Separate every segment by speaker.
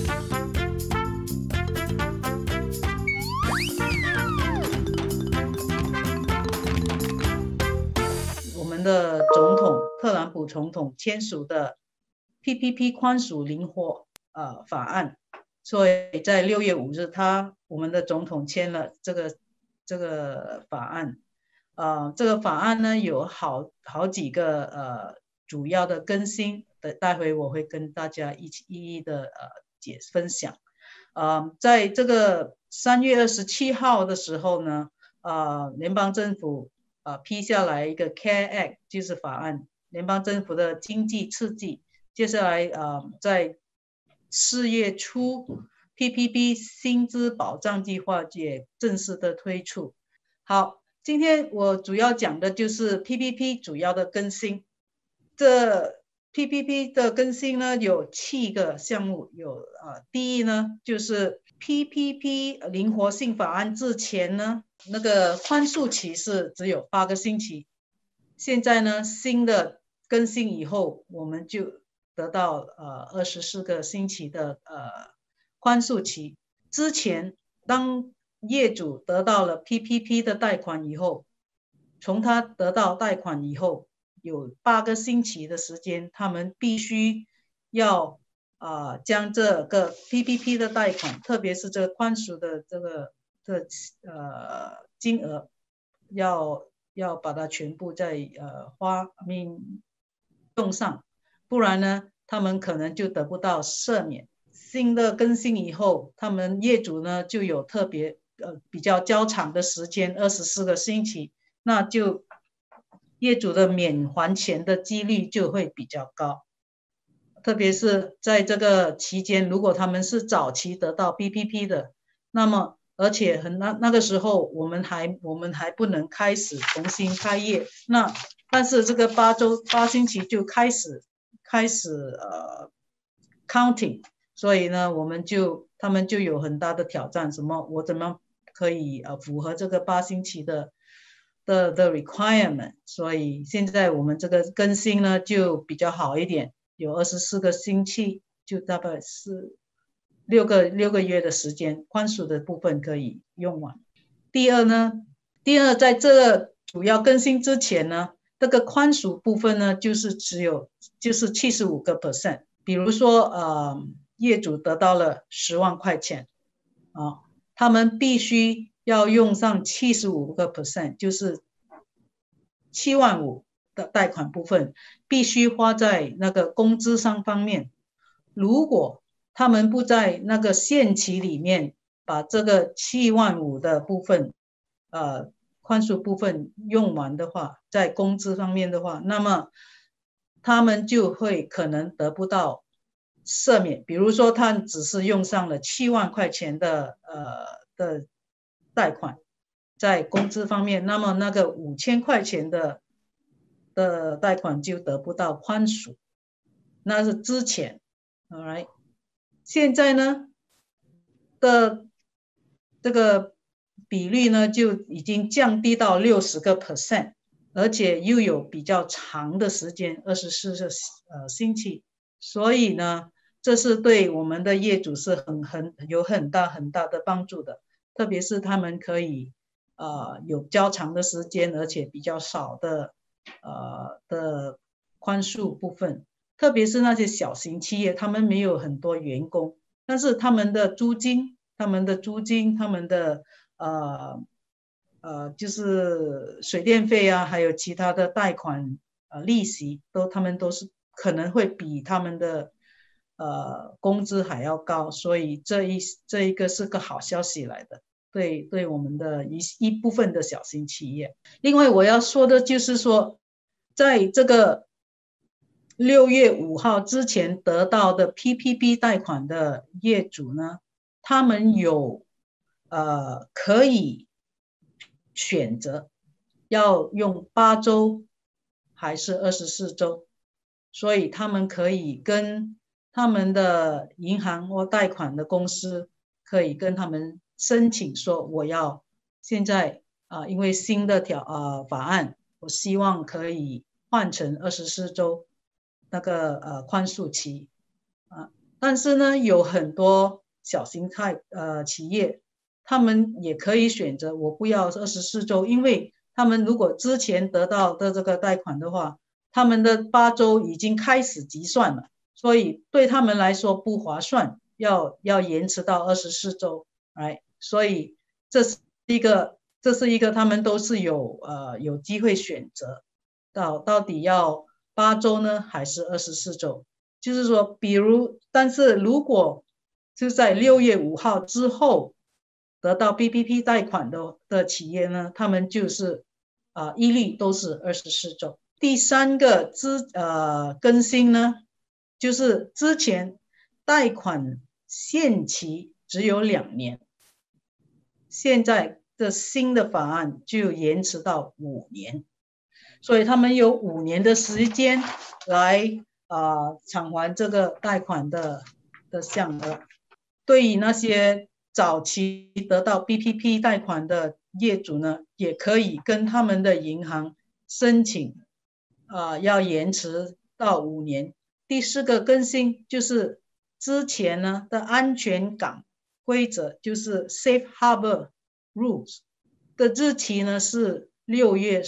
Speaker 1: 我们的总统特朗普总统签署的 PPP 宽属灵活法案，所以在6月5日，我们的总统签了这个法案。这个法案呢有好几个主要的更新的，待会我会跟大家一一的分享。在这个3月27号的时候呢，联邦政府批下来一个 CARE Act， 就是法案，联邦政府的经济刺激。接下来在4月初 PPP 薪资保障计划也正式的推出。好，今天我主要讲的就是 PPP 主要的更新。这 PPP 的更新呢有7个项目，第一呢就是 PPP 灵活性法案之前呢，那个宽恕期是只有8个星期，现在呢新的更新以后，我们就得到24个星期的宽恕期。之前当业主得到了 PPP 的贷款以后，从他得到贷款以后有8个星期的时间，他们必须要将这个 PPP 的贷款，特别是这个宽恕的金额，要把它全部再用上，不然呢他们可能就得不到赦免。新的更新以后，他们业主呢就有特别比较较长的时间，24个星期，那就业主的免还钱的几率就会比较高。特别是在这个期间，如果他们是早期得到 PPP 的，那么而且那个时候我们还不能开始重新开业，但是这个8星期就开始counting， 所以呢他们就有很大的挑战，我怎么可以符合这个8星期的 requirement。 所以现在我们这个更新呢就比较好一点，有24个星期，就大概是6个月的时间，宽恕的部分可以用完。第二在这个主要更新之前呢，这个宽恕部分呢就是75%。比如说业主得到了10万块钱他们必须要用上75%，就是7万5的贷款部分必须花在那个工资上方面。如果他们不在那个限期里面把这个7万5的部分宽恕部分用完的话，在工资方面的话，那么他们就会可能得不到赦免。比如说他只是用上了7万块钱的贷款在工资方面，那么那个5000块钱的贷款就得不到宽恕，那是之前。 Alright， 现在呢的这个比率呢就已经降低到60%，而且又有比较长的时间，24个星期。所以呢这是对我们的业主是有很大的帮助的，特别是他们可以有较长的时间，而且比较少的宽恕部分。特别是那些小型企业，他们没有很多员工，但是他们的租金、他们的就是水电费啊，还有其他的贷款利息，他们都是可能会比他们的工资还要高，所以这一个是个好消息来的，对我们的一部分的小型企业。另外我要说的就是说，在这个6月5号之前得到的 PPP 贷款的业主呢，他们可以选择要用8周还是24周，所以他们可以跟他们的银行或贷款的公司可以跟他们申请说，我要现在因为新的法案，我希望可以换成24周那个宽恕期但是呢，有很多小型企业，他们也可以选择我不要24周，因为他们如果之前得到的这个贷款的话，他们的8周已经开始计算了，所以对他们来说不划算，要延迟到24周，所以这是一个他们都是有机会选择到底要8周呢，还是24周？就是说，但是如果就在6月5号之后得到 PPP 贷款的企业呢，他们就是一律都是24周。第三个更新呢，就是之前贷款限期只有2年，现在的新的法案就延迟到5年，所以他们有5年的时间来偿还这个贷款的项额。对于那些早期得到 PPP 贷款的业主呢，也可以跟他们的银行申请要延迟到5年。第4个更新就是之前呢的安全港规则，就是 Safe Harbor Rules 的日期呢是6月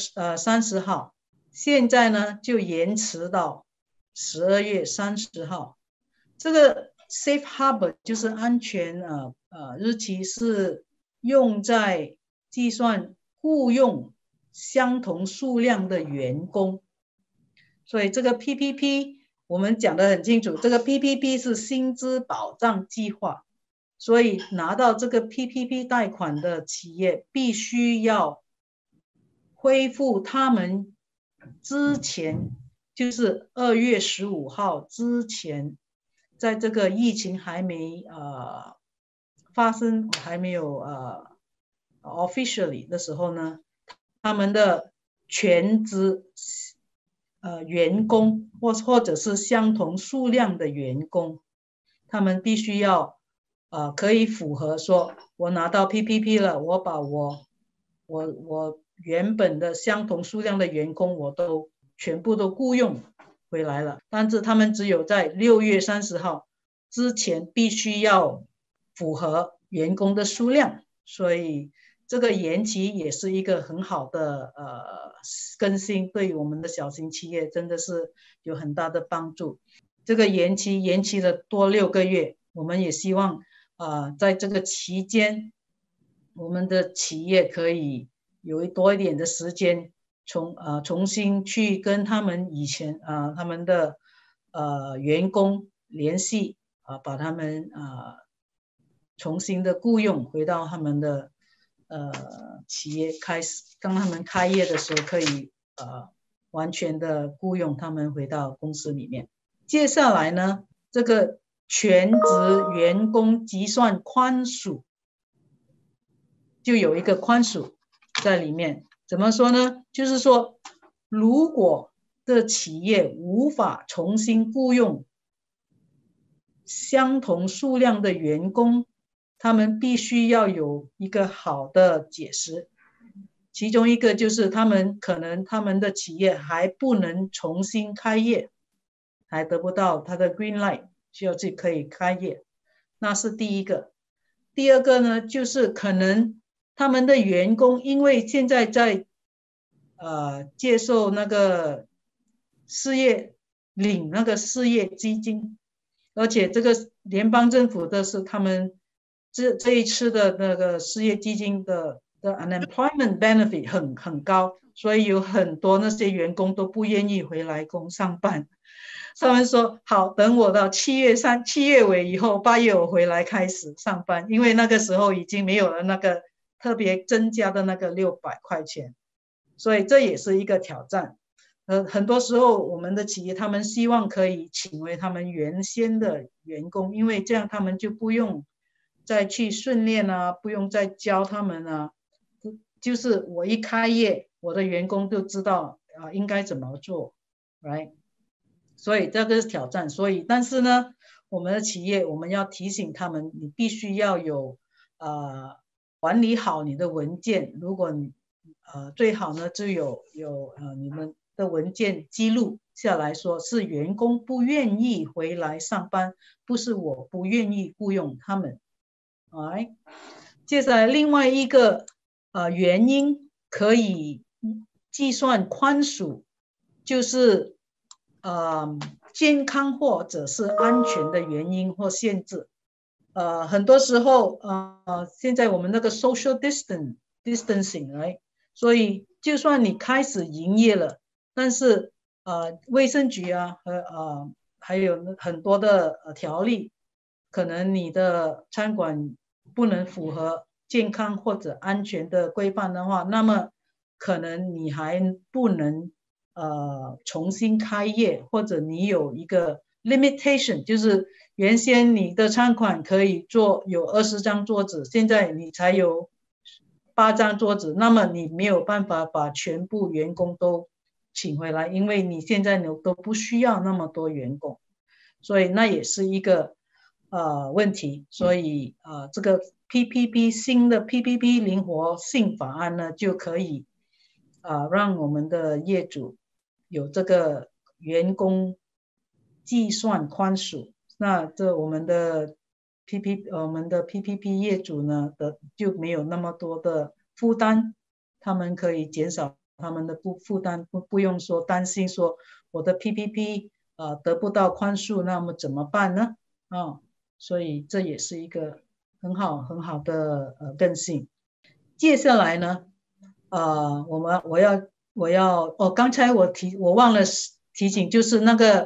Speaker 1: 30号，现在呢就延迟到12月30号。这个 Safe Harbor 就是安全日期是用在计算雇用相同数量的员工，所以这个 PPP 我们讲得很清楚，这个 PPP 是薪资保障计划，所以拿到这个 PPP 贷款的企业必须要恢复他们之前，就是2月15号之前，在这个疫情还没发生，还没有officially 的时候呢，他们的全职员工或者是相同数量的员工，他们必须要可以符合说，我拿到 PPP 了，我把我原本的相同数量的员工我都全部都雇佣回来了，但是他们只有在6月30号之前必须要符合员工的数量，所以这个延期也是一个很好的更新，对于我们的小型企业真的是有很大的帮助。这个延期了多6个月，我们也希望在这个期间，我们的企业可以有多一点的时间重新去跟他们以前他们的员工联系把他们重新的雇佣回到他们的企业，当他们开业的时候可以完全的雇佣他们回到公司里面。接下来呢，这个全职员工计算宽属就有一个宽属在里面。怎么说呢？就是说，如果这企业无法重新雇佣相同数量的员工，他们必须要有一个好的解释。其中一个就是他们的企业还不能重新开业，还得不到他的 green light， 需要可以开业，那是第一个。第二个呢，就是可能他们的员工因为现在在接受那个领那个失业基金，而且这个联邦政府的是他们这一次的那个失业基金的 unemployment benefit 很高，所以有很多那些员工都不愿意回来上班。他们说好，等我到7月尾以后，8月我回来开始上班，因为那个时候已经没有了那个特别增加的那个600块钱，所以这也是一个挑战。很多时候我们的企业他们希望可以请回他们原先的员工，因为这样他们就不用再去训练不用再教他们就是我一开业，我的员工就知道应该怎么做 ，right？ 所以这个是挑战。但是呢，我们的企业我们要提醒他们，你必须要有管理好你的文件。如果你最好呢就有你们的文件记录， 下来说，是员工不愿意回来上班，不是我不愿意雇佣他们。Alright， 接下来另外一个原因可以计算宽恕，就是健康或者是安全的原因或限制。很多时候现在我们那个 social distancing，right？ 所以就算你开始营业了，但是卫生局啊和还有很多的条例，可能你的餐馆不能符合健康或者安全的规范的话，那么可能你还不能重新开业，或者你有一个 limitation， 就是原先你的餐馆可以有20张桌子，现在你才有8张桌子，那么你没有办法把全部员工都请回来，因为你现在都不需要那么多员工，所以那也是一个问题。所以这个 PPP 新的 PPP 灵活性法案呢，就可以让我们的业主有这个员工计算宽恕。那我们的 PPP 业主呢就没有那么多的负担，他们可以减少他们的负担，不用说担心说我的 PPP 得不到宽恕，那么怎么办呢？所以这也是一个很好的更新。接下来呢，我要刚才我忘了提醒，就是那个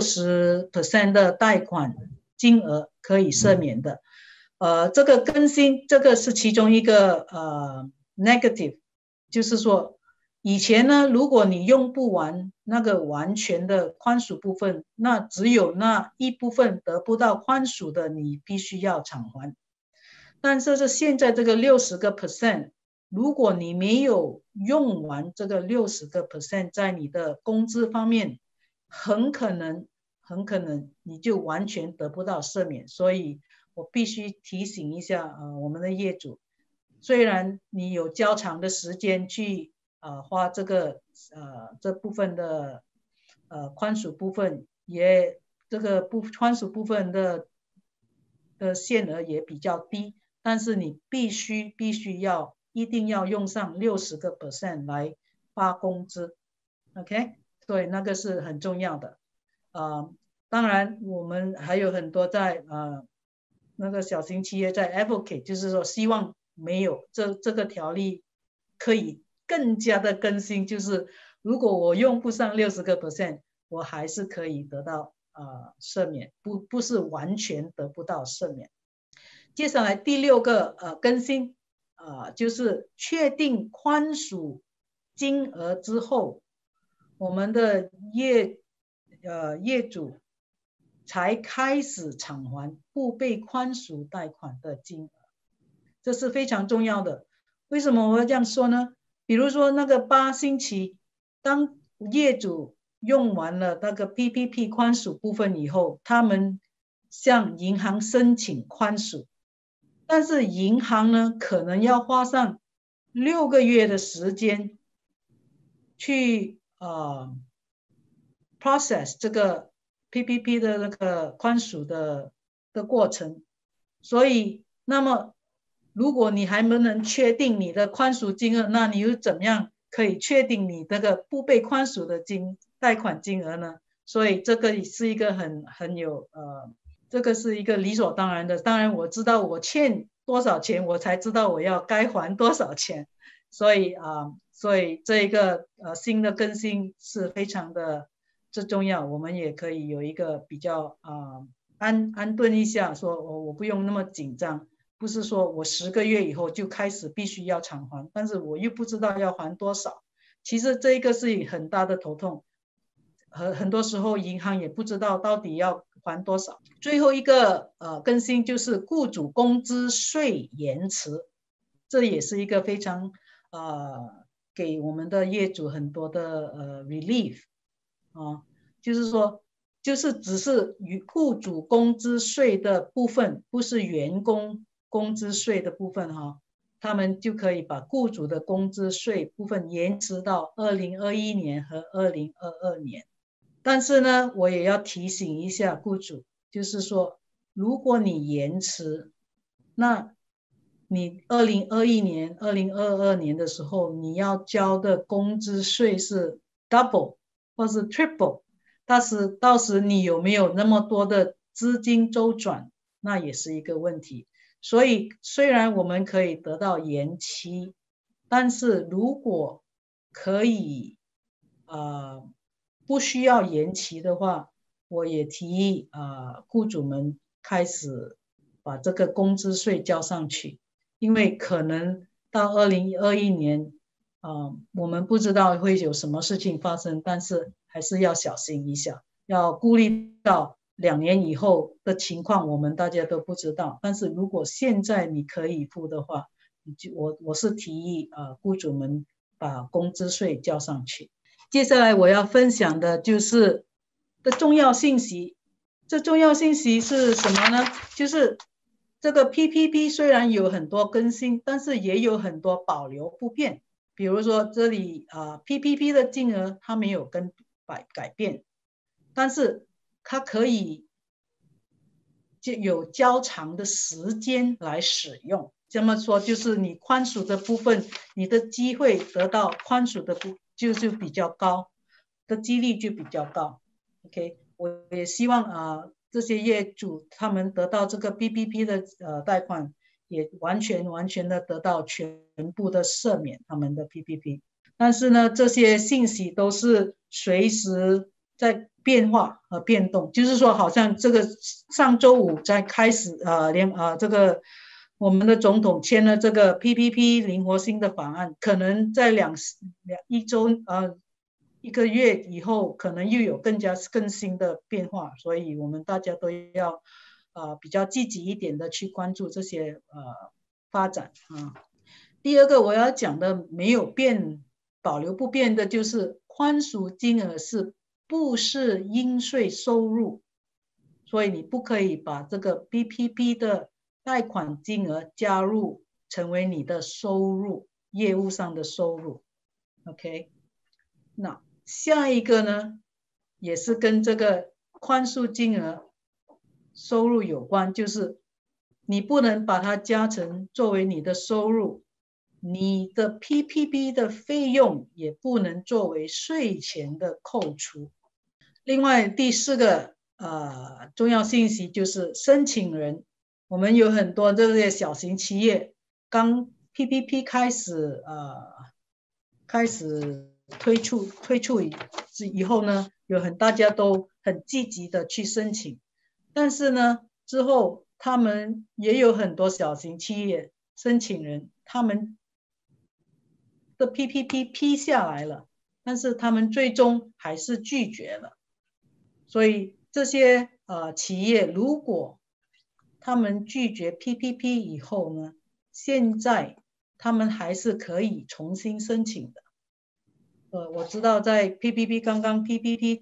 Speaker 1: 60% 的贷款金额可以赦免的。这个更新，这个是其中一个negative， 就是说以前呢，如果你用不完那个完全的宽恕部分，那只有那一部分得不到宽恕的，你必须要偿还。但是现在这个60%，如果你没有用完这个60%，在你的工资方面，很可能你就完全得不到赦免。所以我必须提醒一下我们的业主，虽然你有较长的时间去花这部分的宽恕部分，这个宽恕部分的限额也比较低，但是你必须一定要用上60% 来发工资 ，OK？ 所以那个是很重要的。当然我们还有很多在那个小型企业在 advocate， 就是说希望没有这个条例可以更加的更新，就是如果我用不上60%，我还是可以得到赦免，不是完全得不到赦免。接下来第6个更新就是确定宽恕金额之后，我们的业主才开始偿还不被宽恕贷款的金额，这是非常重要的。为什么我要这样说呢？比如说那个8星期，当业主用完了那个 PPP 宽恕部分以后，他们向银行申请宽恕，但是银行呢可能要花上6个月的时间去process 这个 PPP 的那个宽恕的过程。所以那么如果你还不能确定你的宽恕金额，那你又怎么样可以确定你这个不被宽恕的贷款金额呢？所以这个是一个这个是一个理所当然的。当然我知道我欠多少钱，我才知道我要该还多少钱。所以这一个新的更新是非常的重要，我们也可以有一个比较安顿一下，说我不用那么紧张，不是说我10个月以后就开始必须要偿还，但是我又不知道要还多少。其实这一个是很大的头痛，很多时候银行也不知道到底要还多少。最后一个更新就是雇主工资税延迟，这也是一个非常给我们的业主很多的relief 就是说只是雇主工资税的部分，不是员工工资税的部分他们就可以把雇主的工资税部分延迟到2021年和2022年。 但是呢，我也要提醒一下雇主，就是说，如果你延迟，那你2021年、2022年的时候，你要交的工资税是 double 或是 triple，到时你有没有那么多的资金周转，那也是一个问题。所以虽然我们可以得到延期，但是如果可以不需要延期的话，我也提议雇主们开始把这个工资税交上去，因为可能到2021年，我们不知道会有什么事情发生，但是还是要小心一下，要顾虑到2年以后的情况，我们大家都不知道。但是如果现在你可以付的话，我是提议雇主们把工资税交上去。接下来我要分享的就是的重要信息。这重要信息是什么呢？就是这个 PPP 虽然有很多更新，但是也有很多保留不变。比如说这里PPP 的金额它没有改变，但是它可以就有较长的时间来使用。这么说就是你宽恕的部分，你的机会得到宽恕的就比较高，的几率就比较高。OK， 我也希望这些业主他们得到这个 PPP 的贷款，也完全的得到全部的赦免他们的 PPP。但是呢，这些信息都是随时在变化和变动，就是说，好像这个上周五在开始这个我们的总统签了这个 PPP 灵活性的法案，可能在一个月以后，可能又有更新的变化，所以我们大家都要比较积极一点的去关注这些发展啊。第二个我要讲的没有变、保留不变的就是宽恕金额不是应税收入，所以你不可以把这个 PPP 的贷款金额加入成为你的收入，业务上的收入。OK， 那下一个呢，也是跟这个宽恕金额收入有关，就是你不能把它加成作为你的收入，你的 PPP 的费用也不能作为税前的扣除。另外第四个重要信息就是申请人，我们有很多这些小型企业刚 PPP 开始推出以后呢，大家都很积极的去申请，但是呢之后他们也有很多小型企业申请人，他们的 PPP 批下来了，但是他们最终还是拒绝了。所以这些企业如果他们拒绝 PPP 以后呢，现在他们还是可以重新申请的。我知道在 PPP 刚刚 PPP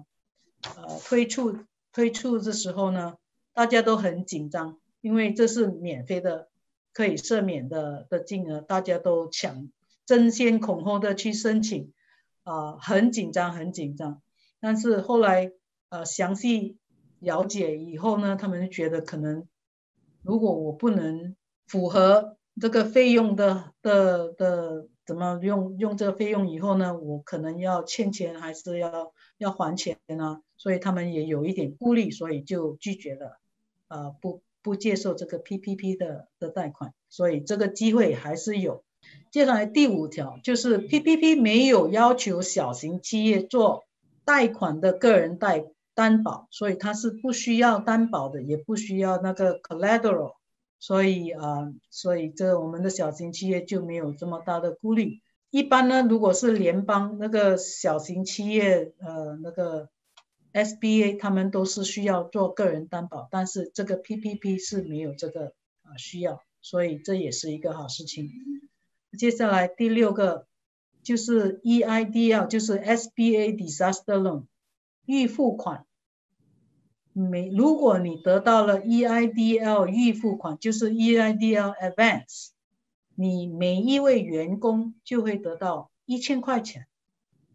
Speaker 1: 推出的时候呢，大家都很紧张，因为这是免费的，可以赦免的金额，大家都争先恐后的去申请，很紧张很紧张。但是后来详细了解以后呢，他们觉得可能如果我不能符合这个费用的怎么用这个费用以后呢，我可能要欠钱还是要还钱啊，所以他们也有一点顾虑，所以就拒绝了不接受这个 PPP 的贷款，所以这个机会还是有。接下来第5条就是 PPP 没有要求小型企业做贷款的个人担保，所以它是不需要担保的，也不需要那个 collateral， 所以这我们的小型企业就没有这么大的顾虑。一般呢，如果是联邦那个小型企业那个 SBA 他们都是需要做个人担保，但是这个 PPP 是没有这个需要，所以这也是一个好事情。接下来第6个就是 EIDL， 就是 SBA Disaster Loan 预付款。如果你得到了 EIDL 预付款，就是 EIDL Advance， 你每一位员工就会得到1000块钱。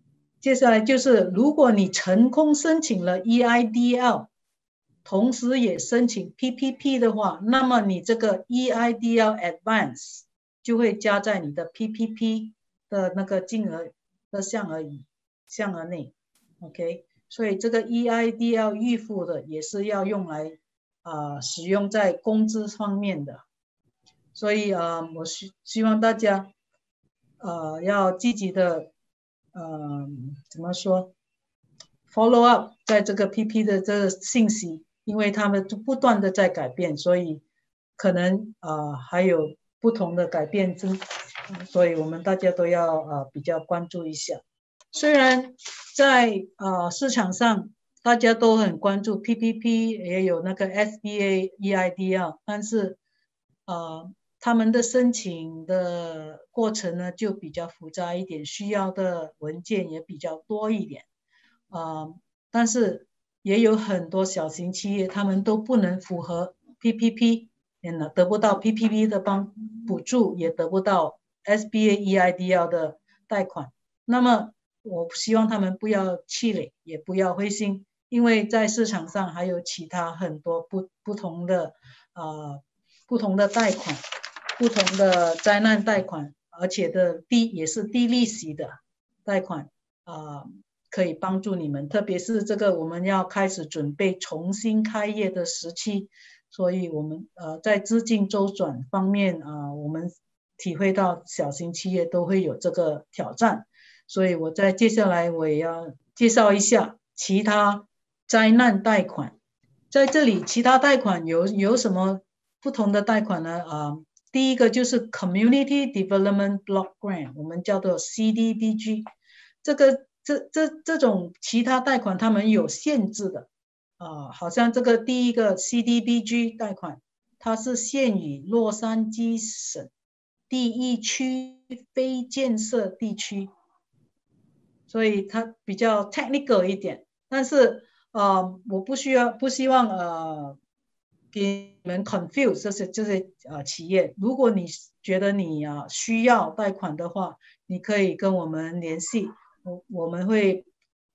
Speaker 1: 接下来就是如果你成功申请了 EIDL， 同时也申请 PPP 的话，那么你这个 EIDL Advance 就会加在你的 PPP 的那个金额的项额内 ，OK， 所以这个 EIDL 预付的也是要用来使用在工资方面的，所以我希望大家要积极的怎么说 follow up 在这个 PP 的这个信息，因为他们不断的在改变，所以可能还有不同的改变所以我们大家都要比较关注一下。虽然在市场上大家都很关注 PPP， 也有那个 SBA EIDL， 但是他们的申请的过程呢就比较复杂一点，需要的文件也比较多一点，但是也有很多小型企业他们都不能符合 PPP， 也得不到 PPP 的补助，也得不到 SBA EIDL 的贷款。那么我希望他们不要气馁，也不要灰心，因为在市场上还有其他很多不同的贷款，不同的灾难贷款，而且也是低利息的贷款可以帮助你们，特别是这个我们要开始准备重新开业的时期，所以我们在资金周转方面我们体会到小型企业都会有这个挑战，所以接下来我也要介绍一下其他灾难贷款。在这里其他贷款有什么不同的贷款呢？第一个就是 Community Development Block Grant， 我们叫做 CDBG。这种其他贷款他们有限制的好像这个第一个 CDBG 贷款，它是限于洛杉矶省第一区非建设地区，所以它比较 technical 一点，但是我不希望给你们 confuse 这些企业。如果你觉得你需要贷款的话，你可以跟我们联系，我们会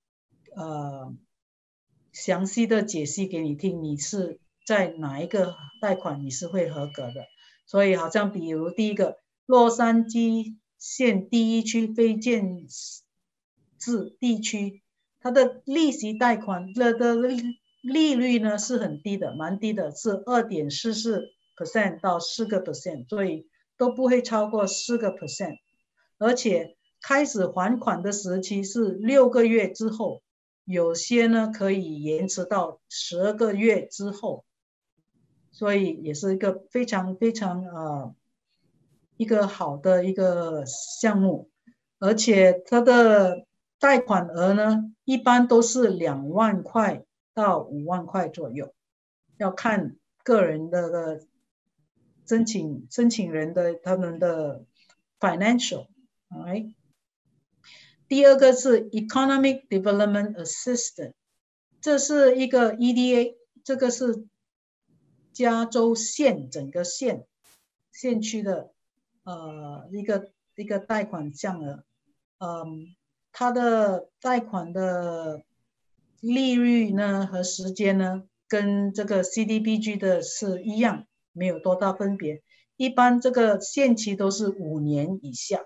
Speaker 1: 详细的解析给你听，你是在哪一个贷款你是会合格的。所以好像比如第一个洛杉矶县第一区非建制地区，它的利息贷款的利率呢是很低的，蛮低的，是 2.44% 到4%， 所以都不会超过4%， 而且开始还款的时期是6个月之后，有些呢可以延迟到12个月之后，所以也是一个非常非常一个好的一个项目，而且它的贷款额呢一般都是2万块到5万块左右，要看个人的申请人的他们的 financial， alright。第二个是 Economic Development Assistance， 这是一个 EDA， 这个是加州整个县区的一个贷款项额，它的贷款的利率呢和时间呢跟这个 CDBG 的是一样，没有多大分别，一般这个限期都是5年以下。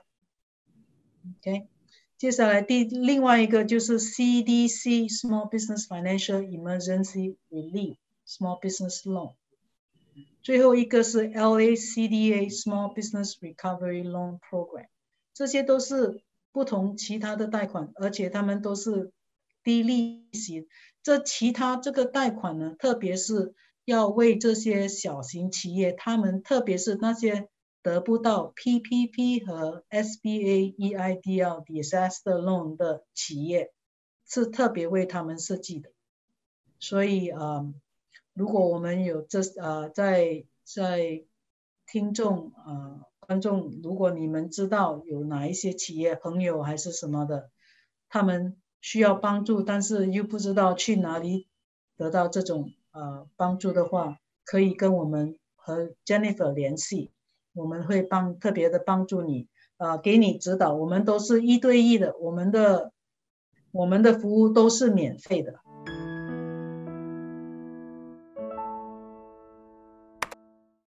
Speaker 1: OK， 接下来另外一个就是 CDC Small Business Financial Emergency Relief Small Business Loan， 最后一个是 LACDA Small Business Recovery Loan Program， 这些都是不同其他的贷款，而且他们都是低利息。其他这个贷款呢，特别是要为这些小型企业，他们特别是那些得不到 PPP 和 SBA EIDL Disaster Loan 的企业，是特别为他们设计的。所以如果我们有在听众观众，如果你们知道有哪一些企业朋友还是什么的，他们需要帮助，但是又不知道去哪里得到这种帮助的话，可以跟我们和 Jennifer 联系，我们会特别的帮助你给你指导，我们都是1对1的，我们的我们的服务都是免费的。